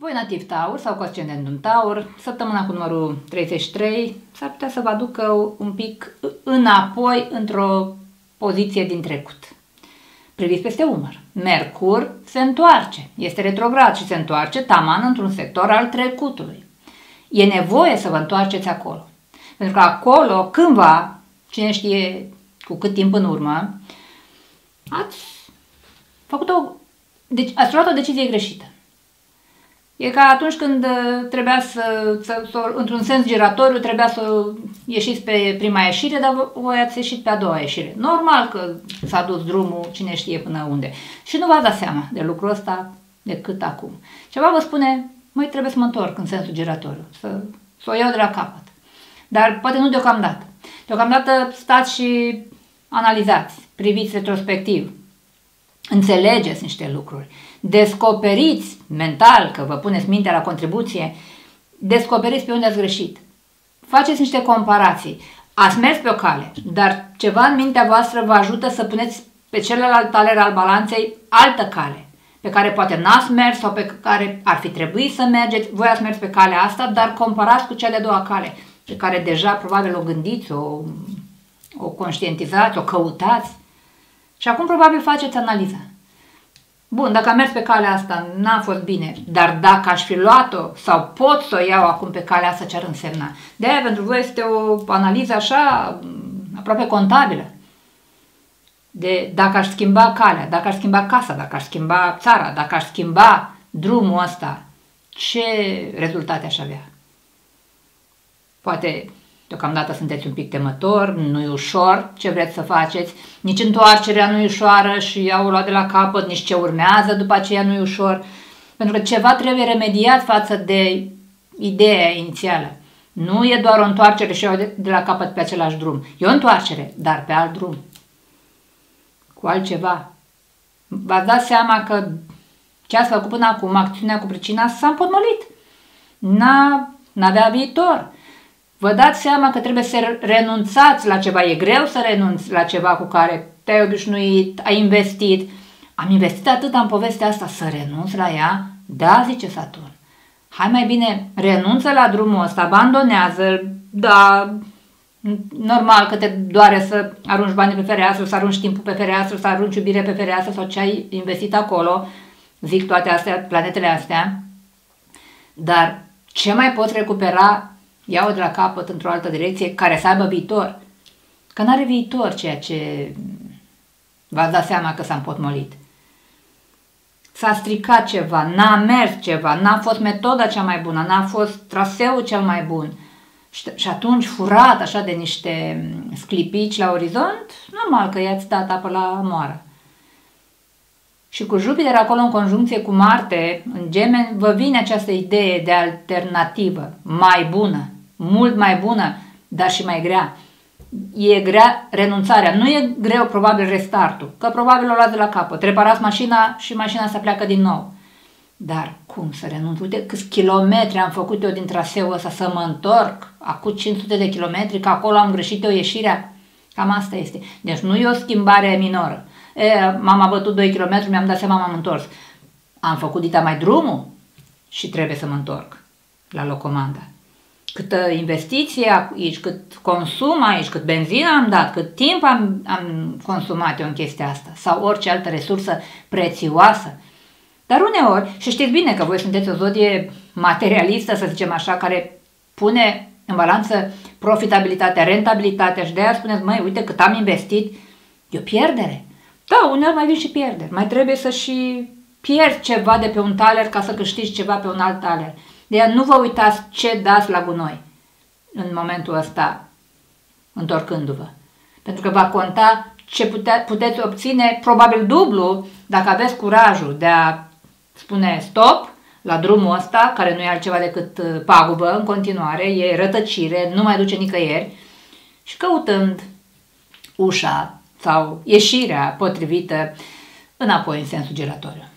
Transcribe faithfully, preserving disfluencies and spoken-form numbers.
Voi nativ Taur sau cu ascendent în Taur, săptămâna cu numărul treizeci și trei s-ar putea să vă aducă un pic înapoi într-o poziție din trecut. Priviți peste umăr. Mercur se întoarce, este retrograd și se întoarce taman într-un sector al trecutului. E nevoie să vă întoarceți acolo. Pentru că acolo, cândva, cine știe cu cât timp în urmă, ați făcut o, deci ați luat o decizie greșită. E ca atunci când trebuia să, să, să într-un sens giratoriu, trebuia să ieșiți pe prima ieșire, dar voi ați ieșit pe a doua ieșire. Normal că s-a dus drumul cine știe până unde. Și nu v-ați dat seama de lucrul ăsta decât acum. Ceva vă spune, măi, trebuie să mă întorc în sensul giratoriu, să, să o iau de la capăt. Dar poate nu deocamdată. Deocamdată stați și analizați, priviți retrospectiv, înțelegeți niște lucruri, descoperiți mental, că vă puneți mintea la contribuție, descoperiți pe unde ați greșit. Faceți niște comparații. Ați mers pe o cale, dar ceva în mintea voastră vă ajută să puneți pe celălalt taler al balanței altă cale, pe care poate n-ați mers sau pe care ar fi trebuit să mergeți. Voi ați mers pe calea asta, dar comparați cu cele două cale, pe care deja probabil o gândiți, o, o conștientizați, o căutați. Și acum probabil faceți analiza. Bun, dacă am mers pe calea asta, n-a fost bine, dar dacă aș fi luat-o sau pot să o iau acum pe calea asta, ce ar însemna? De-aia pentru voi este o analiză așa, aproape contabilă. De dacă aș schimba calea, dacă aș schimba casa, dacă aș schimba țara, dacă aș schimba drumul ăsta, ce rezultate aș avea? Poate deocamdată sunteți un pic temător, nu e ușor ce vreți să faceți, nici întoarcerea nu e ușoară și ea o luat de la capăt, nici ce urmează după aceea nu e ușor, pentru că ceva trebuie remediat față de ideea inițială. Nu e doar o întoarcere și eu de, de la capăt pe același drum, e o întoarcere, dar pe alt drum, cu altceva. V-ați dat seama că ce ați făcut până acum, acțiunea cu pricina, s-a împotmolit, n-avea viitor. Vă dați seama că trebuie să renunțați la ceva. E greu să renunți la ceva cu care te-ai obișnuit, ai investit. Am investit atât în povestea asta, să renunț la ea? Da, zice Saturn. Hai mai bine, renunță la drumul ăsta, abandonează, da, normal că te doare să arunci banii pe fereastră, să arunci timpul pe fereastră, să arunci iubire pe fereastră sau ce ai investit acolo, zic toate astea, planetele astea, dar ce mai poți recupera? Ia-o de la capăt într-o altă direcție care să aibă viitor. Că n-are viitor ceea ce v-ați dat seama că s-a împotmolit. S-a stricat ceva, n-a mers ceva, n-a fost metoda cea mai bună, n-a fost traseul cel mai bun. Și, și atunci, furat așa de niște sclipici la orizont, normal că i-ați dat apă la moară. Și cu Jupiter acolo în conjuncție cu Marte, în Gemeni, vă vine această idee de alternativă, mai bună, mult mai bună, dar și mai grea. E grea renunțarea, nu e greu probabil restartul, că probabil o luați de la capăt, reparați mașina și mașina se pleacă din nou. Dar cum să renunț? Uite câți kilometri am făcut eu din traseul ăsta să mă întorc, acum cinci sute de kilometri, că acolo am greșit eu ieșirea. Cam asta este. Deci nu e o schimbare minoră. M-am abătut doi kilometri, mi-am dat seama, m-am întors. Am făcut dita mai drumul și trebuie să mă întorc la locomanda. Câtă investiție aici, cât consum aici, cât benzină am dat, cât timp am, am consumat eu în chestia asta sau orice altă resursă prețioasă. Dar uneori, și știți bine că voi sunteți o zodie materialistă, să zicem așa, care pune în balanță profitabilitatea, rentabilitatea și de aia spuneți, măi, uite cât am investit, e o pierdere. Da, uneori mai vin și pierderi. Mai trebuie să și pierzi ceva de pe un taler ca să câștigi ceva pe un alt taler. De aia nu vă uitați ce dați la gunoi în momentul ăsta, întorcându-vă. Pentru că va conta ce pute puteți obține probabil dublu dacă aveți curajul de a spune stop la drumul ăsta, care nu e altceva decât pagubă în continuare, e rătăcire, nu mai duce nicăieri, și căutând ușa sau ieșirea potrivită înapoi în sensul giratoriu.